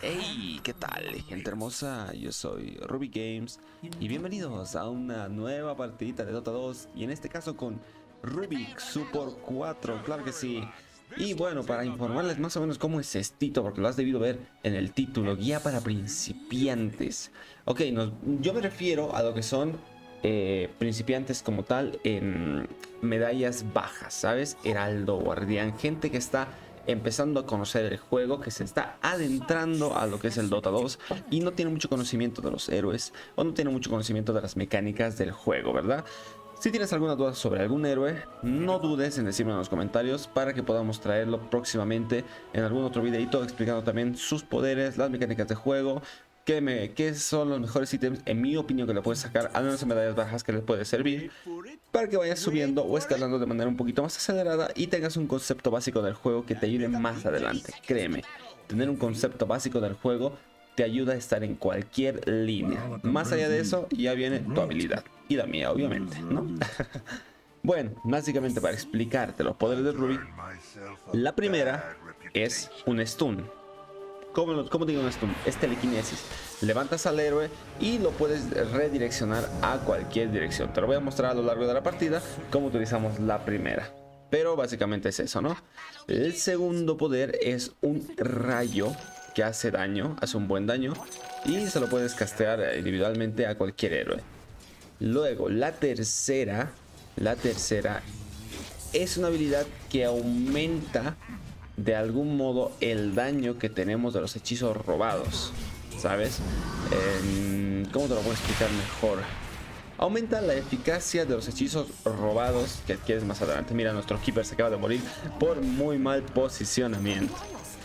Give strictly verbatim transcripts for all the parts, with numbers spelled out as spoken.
Hey, ¿qué tal, gente hermosa? Yo soy Ruby Games y bienvenidos a una nueva partidita de Dota dos, y en este caso con Rubik Support cuatro, claro que sí. Y bueno, para informarles más o menos cómo es estito, porque lo has debido ver en el título, guía para principiantes. Ok, nos, yo me refiero a lo que son eh, principiantes como tal en medallas bajas, ¿sabes? Heraldo, guardián, gente que está empezando a conocer el juego, que se está adentrando a lo que es el Dota dos y no tiene mucho conocimiento de los héroes o no tiene mucho conocimiento de las mecánicas del juego, ¿verdad? Si tienes alguna duda sobre algún héroe, no dudes en decirme en los comentarios para que podamos traerlo próximamente en algún otro videito explicando también sus poderes, las mecánicas de juego, qué, me, qué son los mejores ítems en mi opinión que le puedes sacar a menos en medallas bajas que les puede servir para que vayas subiendo o escalando de manera un poquito más acelerada y tengas un concepto básico del juego que te ayude más adelante. Créeme, tener un concepto básico del juego te ayuda a estar en cualquier línea. Más allá de eso, ya viene tu habilidad. Y la mía, obviamente, ¿no? Bueno, básicamente para explicarte los poderes de Ruby, la primera es un stun. ¿Cómo, ¿Cómo digo un stun? Es telequinesis. Levantas al héroe y lo puedes redireccionar a cualquier dirección. Te lo voy a mostrar a lo largo de la partida cómo utilizamos la primera. Pero básicamente es eso, ¿no? El segundo poder es un rayo que hace daño, hace un buen daño, y se lo puedes castear individualmente a cualquier héroe. Luego, la tercera, la tercera es una habilidad que aumenta de algún modo el daño que tenemos de los hechizos robados, ¿sabes? Eh, ¿Cómo te lo puedo explicar mejor? Aumenta la eficacia de los hechizos robados que adquieres más adelante. Mira, nuestro keeper se acaba de morir por muy mal posicionamiento.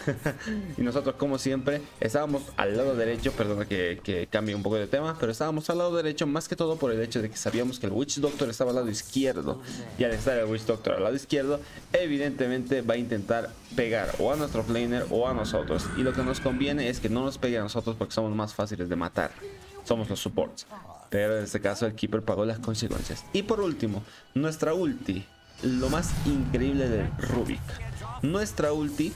Y nosotros, como siempre, estábamos al lado derecho. Perdona que, que cambie un poco de tema, pero estábamos al lado derecho más que todo por el hecho de que sabíamos que el Witch Doctor estaba al lado izquierdo, y al estar el Witch Doctor al lado izquierdo, evidentemente va a intentar pegar o a nuestro planer o a nosotros, y lo que nos conviene es que no nos pegue a nosotros porque somos más fáciles de matar, somos los supports. Pero en este caso el Keeper pagó las consecuencias. Y por último, nuestra ulti, lo más increíble de Rubik. Nuestra ulti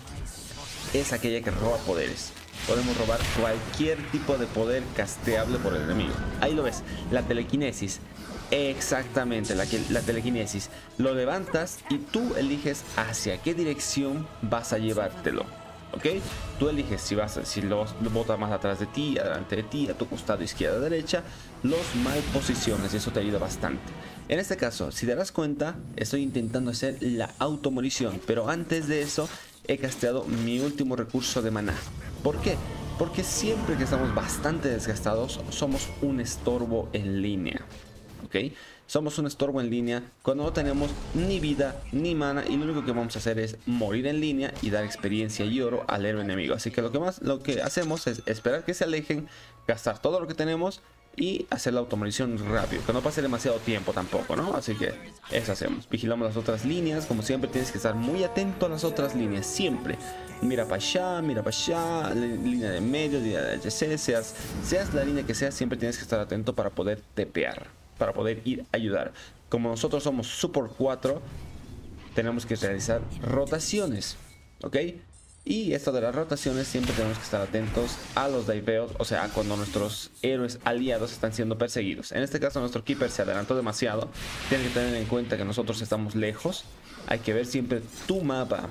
es aquella que roba poderes. Podemos robar cualquier tipo de poder casteable por el enemigo. Ahí lo ves, la telequinesis. Exactamente, la, que, la telequinesis. Lo levantas y tú eliges hacia qué dirección vas a llevártelo. ¿Ok? Tú eliges si vas, si lo, lo botas más atrás de ti, adelante de ti, a tu costado, izquierda, derecha. Los mal posiciones, y eso te ayuda bastante. En este caso, si te das cuenta, estoy intentando hacer la automorición, pero antes de eso he casteado mi último recurso de maná. ¿Por qué? Porque siempre que estamos bastante desgastados, somos un estorbo en línea. ¿Ok? Somos un estorbo en línea cuando no tenemos ni vida ni mana, y lo único que vamos a hacer es morir en línea y dar experiencia y oro al héroe enemigo. Así que lo que más lo que hacemos es esperar que se alejen, gastar todo lo que tenemos y hacer la automorición rápido, que no pase demasiado tiempo tampoco, ¿no? Así que eso hacemos. Vigilamos las otras líneas. Como siempre, tienes que estar muy atento a las otras líneas. Siempre mira para allá, mira para allá, línea de medio, línea de H C, seas, seas la línea que sea, siempre tienes que estar atento para poder tepear, para poder ir a ayudar. Como nosotros somos Support cuatro, tenemos que realizar rotaciones, ¿ok? Y esto de las rotaciones, siempre tenemos que estar atentos a los diveos, o sea, cuando nuestros héroes aliados están siendo perseguidos. En este caso, nuestro Keeper se adelantó demasiado. Tienes que tener en cuenta que nosotros estamos lejos. Hay que ver siempre tu mapa.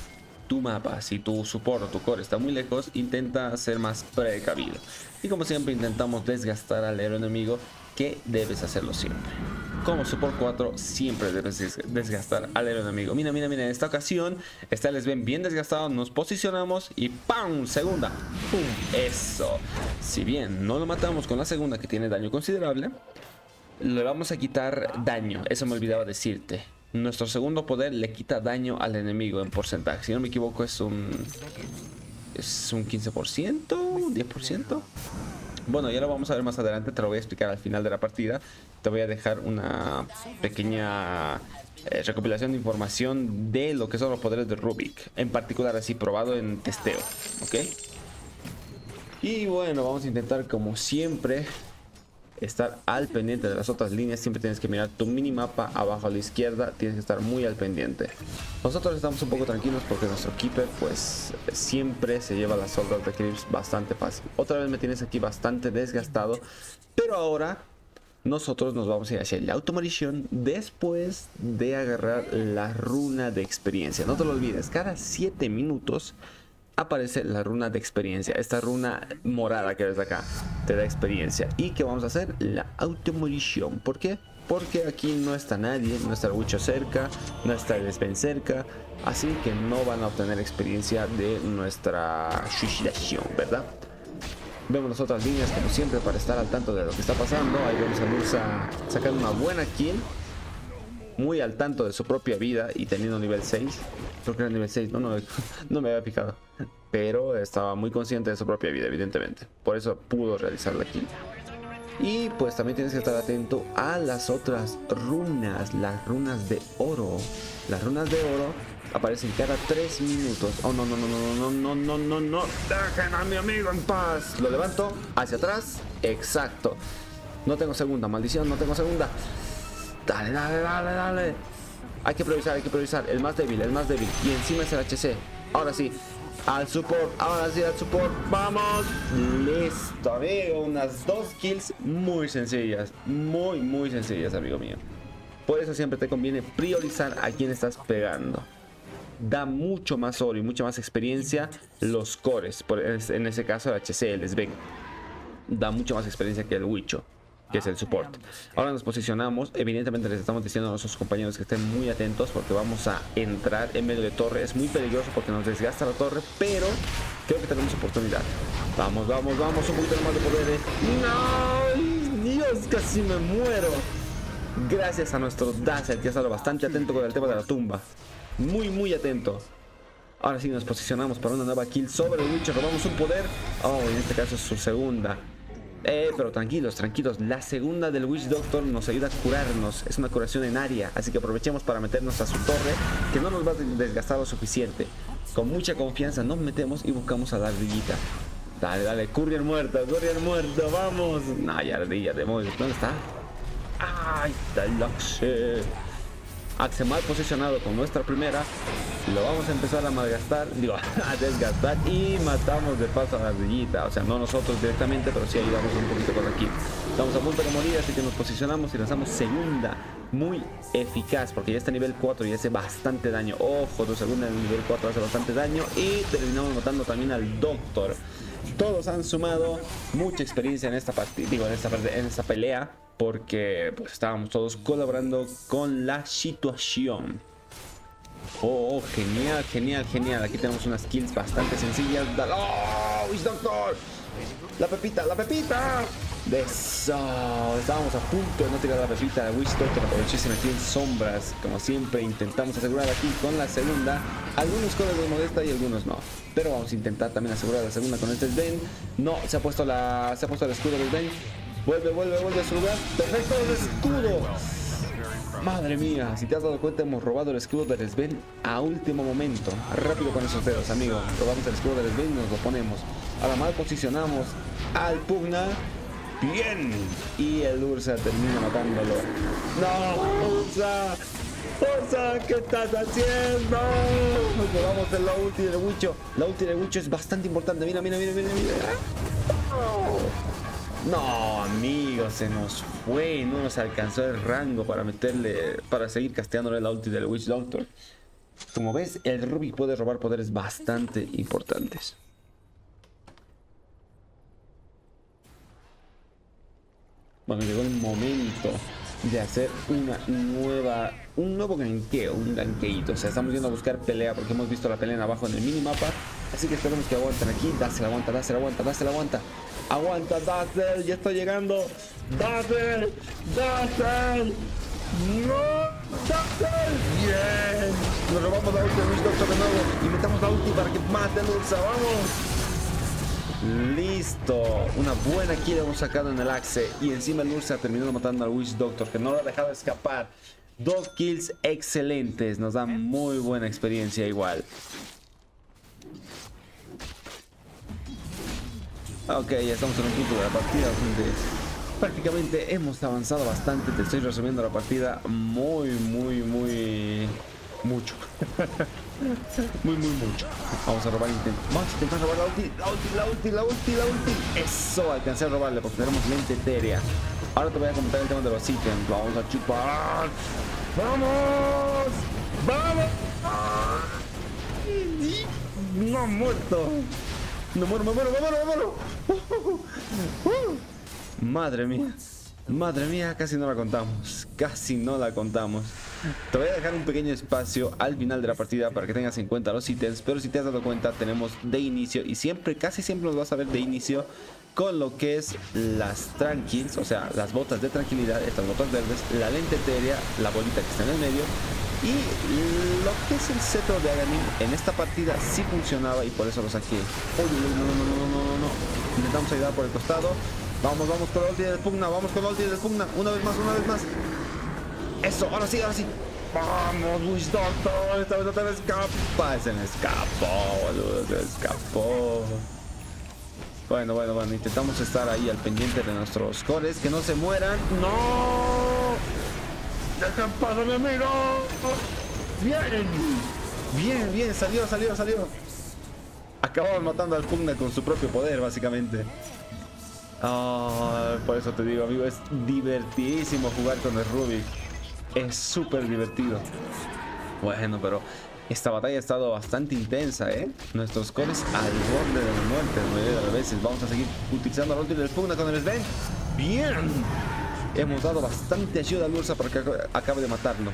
Tu mapa, si tu support o tu core está muy lejos, intenta ser más precavido. Y como siempre, intentamos desgastar al héroe enemigo, que debes hacerlo siempre. Como Support cuatro, siempre debes desgastar al héroe enemigo. Mira, mira, mira, en esta ocasión está el Sven bien desgastado. Nos posicionamos y ¡pam! Segunda. ¡Pum! Eso. Si bien no lo matamos con la segunda, que tiene daño considerable, le vamos a quitar daño. Eso me olvidaba decirte. Nuestro segundo poder le quita daño al enemigo en porcentaje. Si no me equivoco, es un... es un quince por ciento, un diez por ciento. Bueno, ya lo vamos a ver más adelante, te lo voy a explicar al final de la partida. Te voy a dejar una pequeña eh, recopilación de información de lo que son los poderes de Rubik, en particular así probado en testeo, ¿ok? Y bueno, vamos a intentar como siempre estar al pendiente de las otras líneas. Siempre tienes que mirar tu minimapa abajo a la izquierda, tienes que estar muy al pendiente. Nosotros estamos un poco tranquilos porque nuestro keeper pues siempre se lleva las hordas de creeps bastante fácil. Otra vez me tienes aquí bastante desgastado, pero ahora nosotros nos vamos a ir hacia la automorición después de agarrar la runa de experiencia. No te lo olvides, cada siete minutos aparece la runa de experiencia. Esta runa morada que ves acá te da experiencia. ¿Y qué vamos a hacer? La automorición. ¿Por qué? Porque aquí no está nadie, no está el Wicho cerca, no está el Sven cerca, así que no van a obtener experiencia de nuestra suicidación, ¿verdad? Vemos las otras líneas como siempre para estar al tanto de lo que está pasando. Ahí vemos a Lursa sacando una buena kill, muy al tanto de su propia vida y teniendo nivel seis. Creo que era nivel seis, no, no, no me había fijado, pero estaba muy consciente de su propia vida, evidentemente. Por eso pudo realizar la kill. Y pues también tienes que estar atento a las otras runas, las runas de oro. Las runas de oro aparecen cada tres minutos. Oh, no, no, no, no, no, no, no, no, no. Dejen a mi amigo en paz. Lo levanto hacia atrás. Exacto. No tengo segunda, maldición, no tengo segunda. Dale, dale, dale, dale. Hay que priorizar, hay que priorizar. El más débil, el más débil. Y encima es el H C. Ahora sí. Al support, ahora sí al support. ¡Vamos! Listo, amigo. Unas dos kills muy sencillas. Muy, muy sencillas, amigo mío. Por eso siempre te conviene priorizar a quién estás pegando. Da mucho más oro y mucha más experiencia los cores. Por, en ese caso el H C, el Sven. Da mucho más experiencia que el Wicho, que es el support. Ahora nos posicionamos. Evidentemente les estamos diciendo a nuestros compañeros que estén muy atentos porque vamos a entrar en medio de torre. Es muy peligroso porque nos desgasta la torre, pero creo que tenemos oportunidad. Vamos, vamos, vamos. Un poquito más de poderes. ¡No! Dios, casi me muero. Gracias a nuestro Dazzle, que ha estado bastante atento con el tema de la tumba. Muy, muy atento. Ahora sí nos posicionamos para una nueva kill sobre el Witcher. Robamos un poder. Oh, en este caso es su segunda. Eh, pero tranquilos, tranquilos. La segunda del Witch Doctor nos ayuda a curarnos. Es una curación en área. Así que aprovechemos para meternos a su torre, que no nos va a desgastar lo suficiente. Con mucha confianza nos metemos y buscamos a la ardillita. Dale, dale. Courier muerto, Courier muerto. Vamos. No, ya ardilla, demonios. ¿Dónde está? ¡Ay, está el Axe! Axe mal posicionado con nuestra primera. Lo vamos a empezar a malgastar, digo, a desgastar y matamos de paso a la ardillita. O sea, no nosotros directamente, pero sí ayudamos un poquito con la kill. Estamos a punto de morir, así que nos posicionamos y lanzamos segunda. Muy eficaz, porque ya está nivel cuatro y hace bastante daño. Ojo, tu segunda en nivel cuatro hace bastante daño. Y terminamos matando también al Doctor. Todos han sumado mucha experiencia en esta partida, digo, en esta, en esta pelea, porque pues estábamos todos colaborando con la situación. Oh, oh, genial, genial, genial. Aquí tenemos unas kills bastante sencillas. ¡Oh, Witch Doctor! ¡La pepita, la pepita! De eso. Estábamos a punto de no tirar la pepita. Witch Doctor aprovechó y se metió en sombras. Como siempre, intentamos asegurar aquí con la segunda. Algunos códigos de modesta y algunos no. Pero vamos a intentar también asegurar la segunda con este Sven. No, se ha puesto la. Se ha puesto el escudo del Sven. Vuelve, vuelve, vuelve a su lugar. ¡Perfecto el escudo! Madre mía, si te has dado cuenta, hemos robado el escudo del Sven a último momento. Rápido con esos dedos, amigo. Robamos el escudo del Sven y nos lo ponemos. Ahora mal posicionamos al Pugna. Bien. Y el Ursa termina matándolo. ¡No! ¡Ursa! ¡Ursa! ¿Qué estás haciendo? Nos robamos la ulti del Wicho. La ulti del Wicho es bastante importante. Mira, mira, mira, mira, mira. ¡Oh! No, amigos, se nos fue. No nos alcanzó el rango para meterle, para seguir casteándole la ulti del Witch Doctor. Como ves, el Rubik puede robar poderes bastante importantes. Bueno, llegó el momento de hacer una nueva, un nuevo ganqueo, un ganqueito. O sea, estamos yendo a buscar pelea porque hemos visto la pelea en abajo en el minimapa. Así que esperemos que aguanten aquí. Dazzle, aguanta, Dazzle, aguanta, Dazzle, aguanta. Aguanta, Dazzle, ya estoy llegando. Dazzle, Dazzle. No, Dazzle. Bien. Nos robamos la ulti de Witch Doctor de nuevo y metamos la ulti para que mate a Ursa. Vamos. Listo. Una buena kill hemos sacado en el Axe. Y encima el Ursa ha terminado matando al Witch Doctor, que no lo ha dejado escapar. Dos kills excelentes. Nos da muy buena experiencia igual. Ok, ya estamos en un punto de la partida donde prácticamente hemos avanzado bastante. Te estoy resumiendo la partida muy, muy, muy... mucho. Muy, muy, mucho. Vamos a robar, intent vamos a intentar robar la ulti, la ulti, la ulti, la ulti, la ulti. Eso, alcancé a robarle porque tenemos lente etérea. Ahora te voy a comentar el tema de los ítems. Vamos a chupar. ¡Vamos! ¡Vamos! No ha muerto. No muero, me muero, me muero, me muero. Madre mía. Madre mía, casi no la contamos. Casi no la contamos. Te voy a dejar un pequeño espacio al final de la partida para que tengas en cuenta los ítems. Pero si te has dado cuenta, tenemos de inicio, y siempre, casi siempre nos vas a ver de inicio con lo que es las tranquils, o sea, las botas de tranquilidad, estas botas verdes, la lente etérea, la bolita que está en el medio, y lo que es el cetro de Aghanim. En esta partida sí funcionaba y por eso lo saqué. Oh, no, no, no, no, no, no, no. Intentamos ayudar por el costado. Vamos, vamos con la ulti de pugna, vamos con la ulti de pugna. Una vez más, una vez más. Eso, ahora sí, ahora sí. Vamos, Wish Doctor. Esta vez no te me escapa. Se me escapó, boludo, se me escapó. Bueno, bueno, bueno, intentamos estar ahí al pendiente de nuestros cores, que no se mueran. ¡No! ¡Dejan pasar, mi amigo! ¡Bien! Bien, bien, salió, salió, salió. Acabamos matando al pugna con su propio poder, básicamente. Oh, por eso te digo, amigo, es divertidísimo jugar con el Rubik. Es súper divertido. Bueno, pero esta batalla ha estado bastante intensa, ¿eh? Nuestros cores al borde de la muerte la mayoría de las veces. Vamos a seguir utilizando la ulti del pugna con el Sven. ¡Bien! Hemos dado bastante ayuda al Ursa para que acabe de matarlo.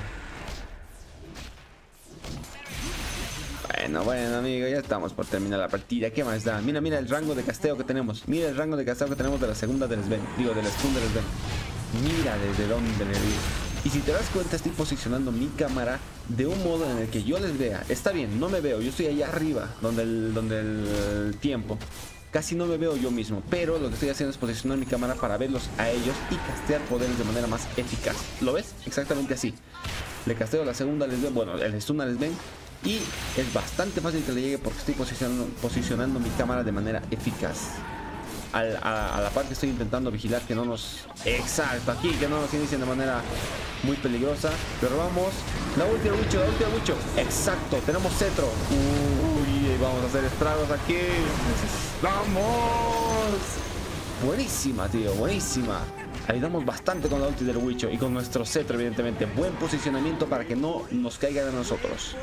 Bueno, bueno, amigo, ya estamos por terminar la partida. ¿Qué más da? Mira, mira el rango de casteo que tenemos. Mira el rango de casteo que tenemos de la segunda del Sven. Digo, del stun del Sven. Mira desde dónde le di. Y si te das cuenta, estoy posicionando mi cámara de un modo en el que yo les vea. Está bien, no me veo. Yo estoy allá arriba, donde el, donde el tiempo. Casi no me veo yo mismo. Pero lo que estoy haciendo es posicionar mi cámara para verlos a ellos y castear poderes de manera más eficaz. ¿Lo ves? Exactamente así. Le casteo la segunda al Sven. Bueno, el stun al Sven. Y es bastante fácil que le llegue porque estoy posicionando, posicionando mi cámara de manera eficaz. Al, a, a la par que estoy intentando vigilar que no nos... Exacto, aquí que no nos inicien de manera muy peligrosa. Pero vamos, la última Wicho, la última Wicho. Exacto, tenemos cetro. Uy, vamos a hacer estragos aquí. ¡Vamos! Buenísima, tío, buenísima. Ayudamos bastante con la ulti del Wicho y con nuestro cetro, evidentemente. Buen posicionamiento para que no nos caiga de nosotros.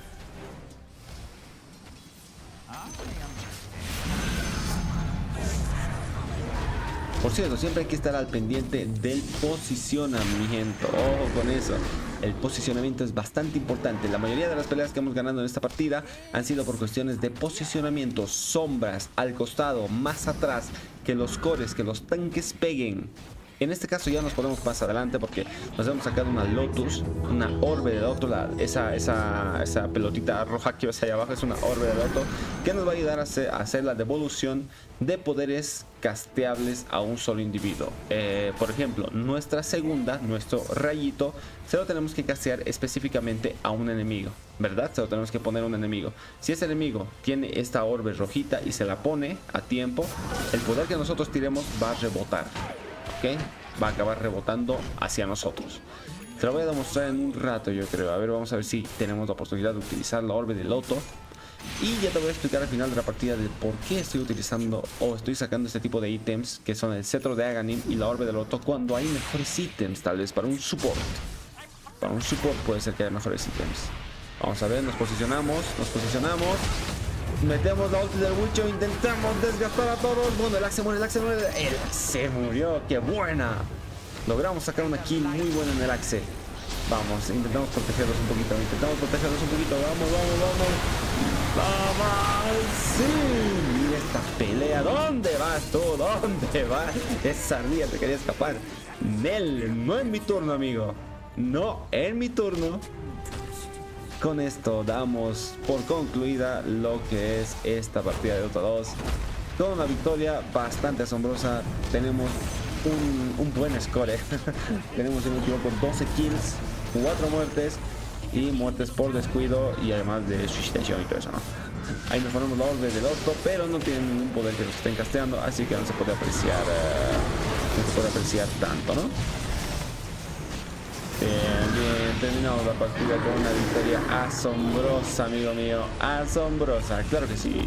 Por cierto, siempre hay que estar al pendiente del posicionamiento. Ojo con eso. El posicionamiento es bastante importante. La mayoría de las peleas que hemos ganado en esta partida han sido por cuestiones de posicionamiento. Sombras al costado, más atrás, que los cores, que los tanques peguen. En este caso ya nos ponemos más adelante porque nos hemos sacado una Lotus, una orbe de Loto, la, esa, esa, esa pelotita roja que ves ahí abajo es una orbe de Loto que nos va a ayudar a hacer, a hacer la devolución de poderes casteables a un solo individuo. Eh, por ejemplo, nuestra segunda, nuestro rayito, se lo tenemos que castear específicamente a un enemigo, ¿verdad? Se lo tenemos que poner a un enemigo. Si ese enemigo tiene esta orbe rojita y se la pone a tiempo, el poder que nosotros tiremos va a rebotar. ¿Okay? Va a acabar rebotando hacia nosotros. Te lo voy a demostrar en un rato, yo creo. A ver, vamos a ver si tenemos la oportunidad de utilizar la orbe de Loto. Y ya te voy a explicar al final de la partida de por qué estoy utilizando o estoy sacando este tipo de ítems, que son el cetro de Aghanim y la orbe de Loto, cuando hay mejores ítems, tal vez para un support. Para un support puede ser que haya mejores ítems. Vamos a ver, nos posicionamos, nos posicionamos. Metemos la ulti del Wicho, intentamos desgastar a todos. Bueno, el Axe muere, el Axe muere. El Axe murió, qué buena. Logramos sacar una kill muy buena en el Axe. Vamos, intentamos protegerlos un poquito, intentamos protegerlos un poquito. Vamos, vamos, vamos. Vamos, sí. Mira esta pelea. ¿Dónde vas tú? ¿Dónde vas? Esa ardilla te quería escapar. Nel, no en mi turno, amigo. No en mi turno. Con esto damos por concluida lo que es esta partida de Dota dos. Con una victoria bastante asombrosa. Tenemos un, un buen score, ¿eh? Tenemos, si no me equivoco, doce kills, cuatro muertes y muertes por descuido y además de suicidación y todo eso, ¿no? Ahí nos ponemos la orbe del Loto, pero no tienen ningún poder que los estén casteando, así que no se puede apreciar. Uh... no se puede apreciar tanto, ¿no? Bien, bien, terminamos la partida con una victoria asombrosa, amigo mío. Asombrosa, claro que sí.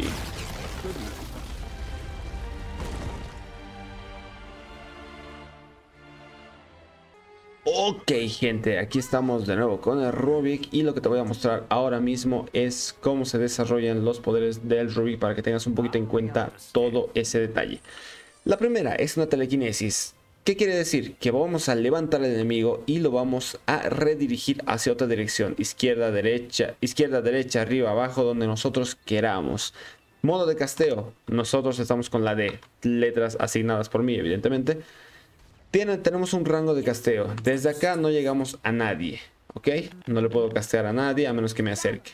Ok, gente, aquí estamos de nuevo con el Rubik y lo que te voy a mostrar ahora mismo es cómo se desarrollan los poderes del Rubik para que tengas un poquito en cuenta todo ese detalle. La primera es una telequinesis. ¿Qué quiere decir? Que vamos a levantar al enemigo y lo vamos a redirigir hacia otra dirección. Izquierda, derecha, izquierda, derecha, arriba, abajo, donde nosotros queramos. Modo de casteo. Nosotros estamos con la de letras asignadas por mí, evidentemente. Tiene, tenemos un rango de casteo. Desde acá no llegamos a nadie. ¿Ok? No le puedo castear a nadie a menos que me acerque.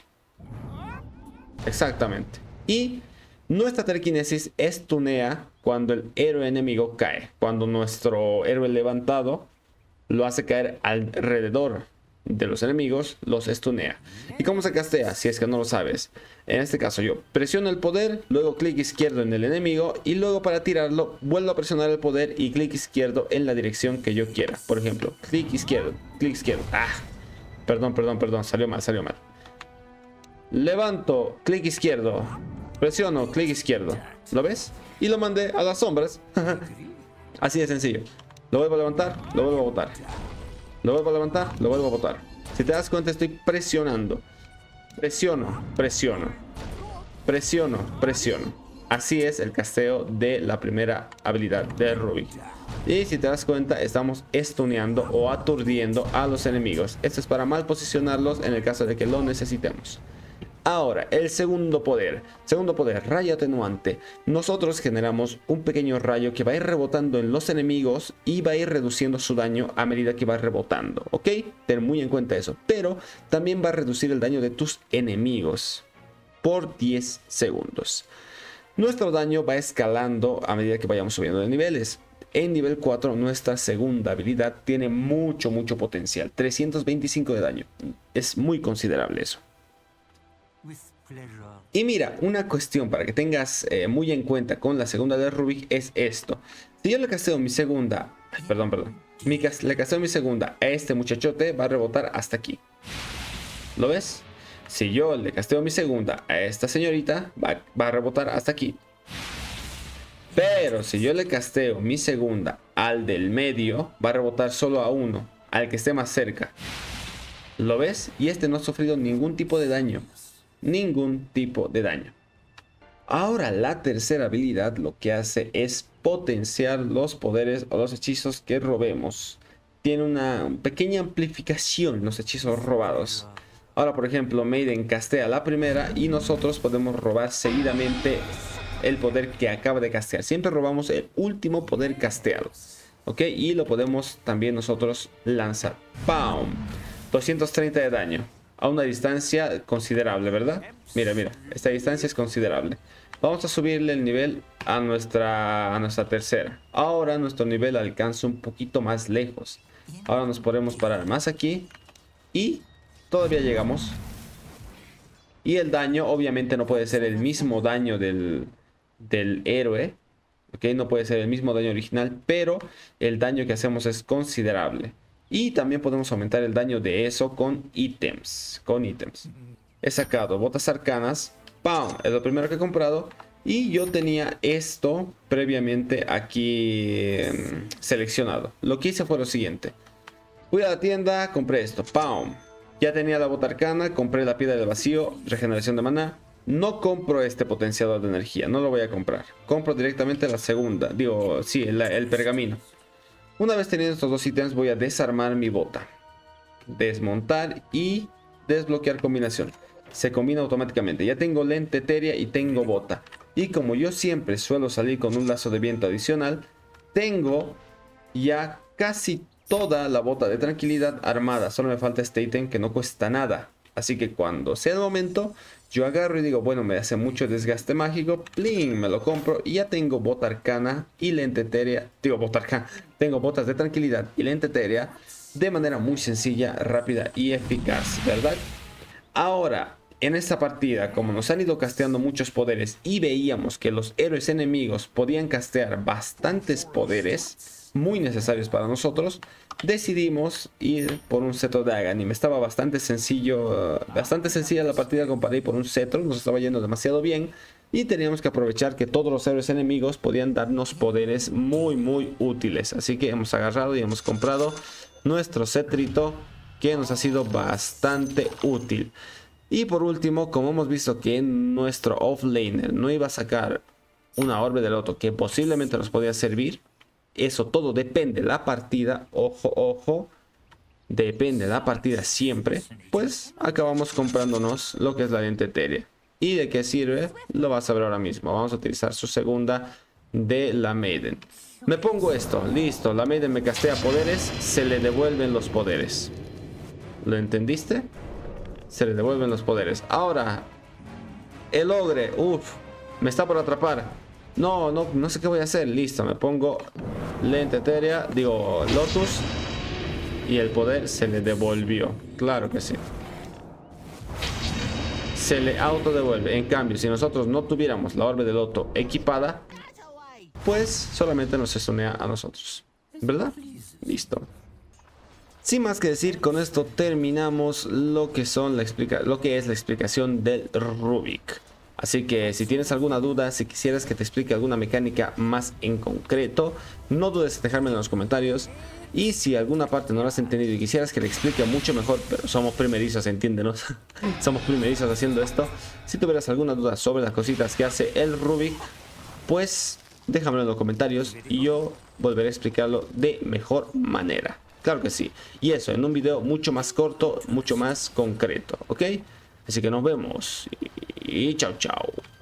Exactamente. Y nuestra telequinesis estunea cuando el héroe enemigo cae. Cuando nuestro héroe levantado lo hace caer alrededor de los enemigos, los estunea. ¿Y cómo se castea? Si es que no lo sabes. En este caso yo presiono el poder, luego clic izquierdo en el enemigo y luego para tirarlo vuelvo a presionar el poder y clic izquierdo en la dirección que yo quiera. Por ejemplo, clic izquierdo, clic izquierdo. Ah, perdón, perdón, perdón, salió mal, salió mal. Levanto, clic izquierdo, presiono, clic izquierdo. ¿Lo ves? Y lo mandé a las sombras. Así de sencillo. Lo vuelvo a levantar, lo vuelvo a botar. Lo vuelvo a levantar, lo vuelvo a botar. Si te das cuenta, estoy presionando. Presiono, presiono. Presiono, presiono. Así es el casteo de la primera habilidad de Rubik. Y si te das cuenta, estamos estuneando o aturdiendo a los enemigos. Esto es para mal posicionarlos en el caso de que lo necesitemos. Ahora, el segundo poder. Segundo poder, rayo atenuante. Nosotros generamos un pequeño rayo que va a ir rebotando en los enemigos y va a ir reduciendo su daño a medida que va rebotando. ¿Ok? Ten muy en cuenta eso. Pero también va a reducir el daño de tus enemigos por diez segundos. Nuestro daño va escalando a medida que vayamos subiendo de niveles. En nivel cuatro, nuestra segunda habilidad tiene mucho, mucho potencial. trescientos veinticinco de daño. Es muy considerable eso. Y mira, una cuestión para que tengas eh, muy en cuenta con la segunda de Rubik es esto. Si yo le casteo mi segunda, perdón, perdón, mi, le casteo mi segunda a este muchachote, va a rebotar hasta aquí. ¿Lo ves? Si yo le casteo mi segunda a esta señorita, va, va a rebotar hasta aquí. Pero si yo le casteo mi segunda al del medio, va a rebotar solo a uno, al que esté más cerca. ¿Lo ves? Y este no ha sufrido ningún tipo de daño. Ningún tipo de daño. Ahora la tercera habilidad lo que hace es potenciar los poderes o los hechizos que robemos. Tiene una pequeña amplificación los hechizos robados. Ahora por ejemplo Maiden castea la primera y nosotros podemos robar seguidamente el poder que acaba de castear. Siempre robamos el último poder casteado. ¿Ok? Y lo podemos también nosotros lanzar. ¡Pam! doscientos treinta de daño. A una distancia considerable, ¿verdad? Mira, mira, esta distancia es considerable. Vamos a subirle el nivel a nuestra, a nuestra tercera. Ahora nuestro nivel alcanza un poquito más lejos. Ahora nos podemos parar más aquí. Y todavía llegamos. Y el daño obviamente no puede ser el mismo daño del, del héroe. ¿Ok? No puede ser el mismo daño original. Pero el daño que hacemos es considerable. Y también podemos aumentar el daño de eso con ítems. Con ítems. He sacado botas arcanas. ¡Pam! Es lo primero que he comprado. Y yo tenía esto previamente aquí eh, seleccionado. Lo que hice fue lo siguiente. Fui a la tienda, compré esto. ¡Pam! Ya tenía la bota arcana, compré la piedra del vacío, regeneración de maná. No compro este potenciador de energía, no lo voy a comprar. Compro directamente la segunda. Digo, sí, el, el pergamino. Una vez teniendo estos dos ítems voy a desarmar mi bota. Desmontar y desbloquear combinación. Se combina automáticamente. Ya tengo lente etérea y tengo bota. Y como yo siempre suelo salir con un lazo de viento adicional, tengo ya casi toda la bota de tranquilidad armada. Solo me falta este ítem que no cuesta nada. Así que cuando sea el momento, yo agarro y digo, bueno, me hace mucho desgaste mágico, ¡plin! Me lo compro y ya tengo bota arcana y lente etérea. Digo, bota arcana. Tengo botas de tranquilidad y lente etérea de manera muy sencilla, rápida y eficaz, ¿verdad? Ahora, en esta partida, como nos han ido casteando muchos poderes y veíamos que los héroes enemigos podían castear bastantes poderes, muy necesarios para nosotros, decidimos ir por un cetro de Aghanim. Estaba bastante sencillo, uh, bastante sencilla la partida comparada por un cetro, nos estaba yendo demasiado bien y teníamos que aprovechar que todos los héroes enemigos podían darnos poderes muy muy útiles. Así que hemos agarrado y hemos comprado nuestro cetrito, que nos ha sido bastante útil. Y por último, como hemos visto que nuestro offlaner no iba a sacar una orbe de loto que posiblemente nos podía servir, eso todo depende de la partida, ojo, ojo, depende de la partida siempre, pues acabamos comprándonos lo que es la lente etérea. ¿Y de qué sirve? Lo vas a ver ahora mismo. Vamos a utilizar su segunda de la Maiden. Me pongo esto, listo, la Maiden me castea poderes, se le devuelven los poderes. ¿Lo entendiste? Se le devuelven los poderes. Ahora, el ogre, uff, me está por atrapar. No, no, no sé qué voy a hacer. Listo, me pongo lente etérea, digo Lotus, y el poder se le devolvió. Claro que sí. Se le autodevuelve. En cambio, si nosotros no tuviéramos la orbe de loto equipada, pues solamente nos estunea a nosotros, ¿verdad? Listo. Sin más que decir, con esto terminamos lo que son la explica lo que es la explicación del Rubik. Así que si tienes alguna duda, si quisieras que te explique alguna mecánica más en concreto, no dudes en dejármelo en los comentarios. Y si alguna parte no la has entendido y quisieras que le explique mucho mejor, pero somos primerizos, entiéndenos, somos primerizos haciendo esto. Si tuvieras alguna duda sobre las cositas que hace el Rubik, pues déjamelo en los comentarios y yo volveré a explicarlo de mejor manera. Claro que sí. Y eso, en un video mucho más corto, mucho más concreto, ¿ok? Así que nos vemos y chao, chao.